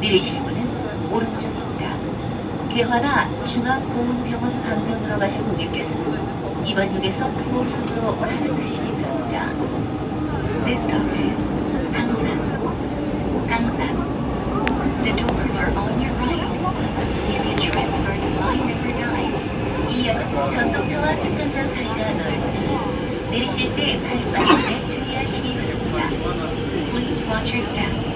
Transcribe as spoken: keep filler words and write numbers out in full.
내리실 문은 오른쪽입니다. 개화나 중앙보훈병원 방면으로 가실 고객께서는 이번 역에서 구호선으로 갈아타시기 바랍니다. This stop is 당산. 당산. The doors are on your right. You can transfer to line number nine. 이 역은 전동차와 승강장 사이가 넓으니 내리실 때 발 빠짐에 주의하시기 바랍니다. Please watch your step.